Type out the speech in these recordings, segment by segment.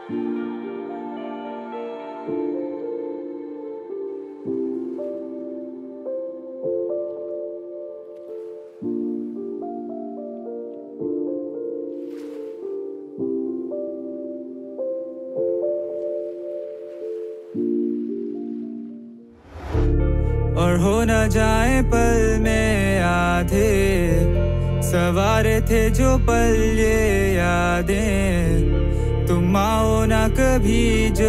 और हो न जाए पल में आधे सवारे थे जो पल ये यादें, तुम आओ ना कभी जो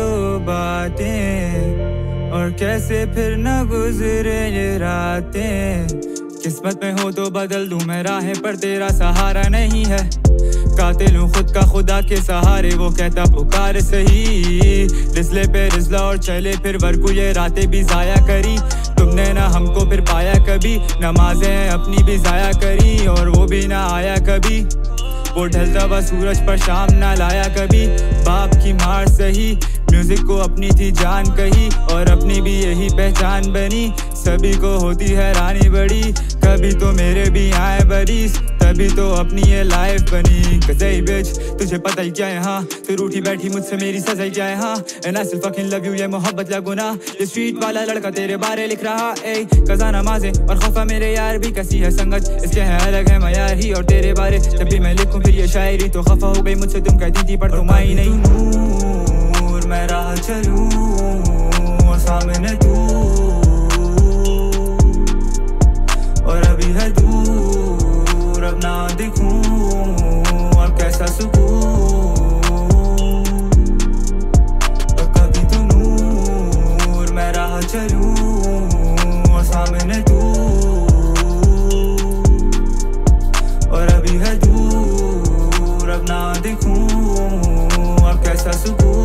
बातें, और कैसे फिर न गुजरे ये रातें। किस्मत में हो तो बदल दूं मैं राहें, पर तेरा सहारा नहीं है। कातिल हूँ खुद का खुदा के सहारे, वो कहता पुकार सही। रिजले पे रिजला और चले फिर वर्कू ये रातें भी जाया करी। तुमने ना हमको फिर पाया कभी, नमाजें अपनी भी जाया करी और वो भी ना आया कभी। वो ढलता हुआ सूरज पर शाम ना लाया कभी। बाप की मार सही, म्यूजिक को अपनी थी जान कही, और अपनी भी यही पहचान बनी। सभी को होती है रानी बड़ी, कभी तो मेरे भी आए बरीस, तभी तो अपनी ये लाइफ बनी। गजई बिच तुझे पता ही क्या है हाँ, तू रूठी बैठी मुझसे मेरी सजाई क्या है हाँ। And I still fucking love you, ये मोहब्बत लगो ना। ये स्ट्रीट वाला लड़का तेरे बारे लिख रहा ए कज़ा नमाज़ें और खफा मेरे यार भी कैसी है संगत, इसके है अलग है मयार ही। और तेरे बारे जब भी मैं लिखूं फिर ये शायरी, तो खफा हो गई मुझसे तुम कहती थी पर तुम आई नहीं। नूर मैं राह चलूं और सामने तू, और अभी है दूर अब ना दिखूं और कैसा सुकून। और कभी तो नूर मैं राह चलूं और सामने तू, और अभी है दूर अब ना दिखूं और कैसा सुकून।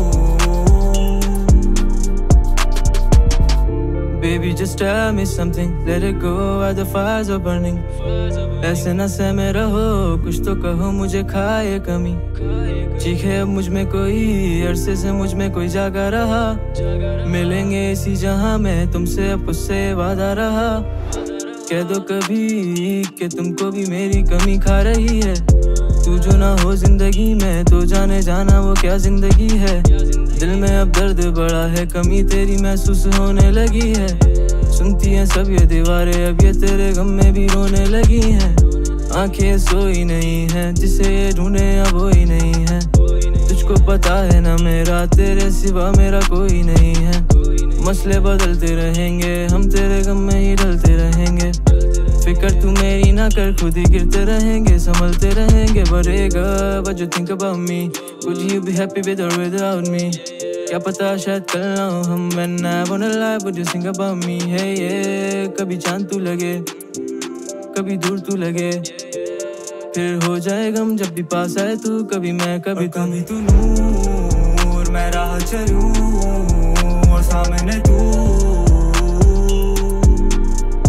Baby just tell me something, let it go while the fires are burning। ऐसे न सहमे रहो, कुछ तो कहो मुझे खाए कमी। चीखे अब मुझ में कोई, अरसे से मुझ में कोई जागा रहा। मिलेंगे इसी जहां में तुमसे, अब उससे वादा रहा। कह दो कभी कि तुमको भी मेरी कमी खा रही है। तू जो ना हो जिंदगी में तो जाने जाना वो क्या जिंदगी है। दिल में अब दर्द बड़ा है, कमी तेरी महसूस होने लगी है। सुनती हैं सब ये दीवारें, अब ये तेरे गम में भी रोने लगी हैं। आंखें सोई नहीं हैं, जिसे ये ढूंढे अब वो ही नहीं है। तुझको पता है ना मेरा, तेरे सिवा मेरा कोई नहीं है। मसले बदलते रहेंगे, हम तेरे गम में ही ढलते रहेंगे। फिकर तू मेरी ना कर, खुद ही गिरते रहेंगे, संभलते रहेंगे। बरेगा but you think about me, would you be happy with or without me? क्या पता शायद कल ना हो हम, when I wanna lie would you think about me? Hey yeah, कभी चांद तू लगे, कभी दूर तू लगे, फिर हो जाए गम जब भी पास आए तू। कभी मैं कभी तुम, कभी तू नूर मैं राह चलूं और सामने तू,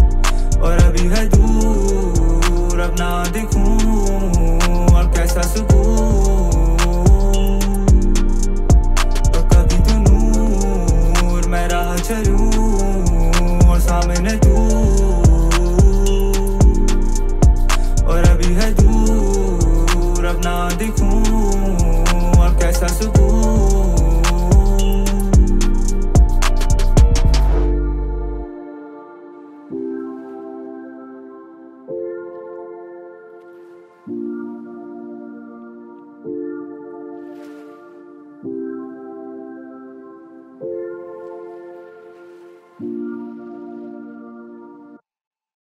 और अभी है दूर अब ना दिखूं और कैसा सुकून।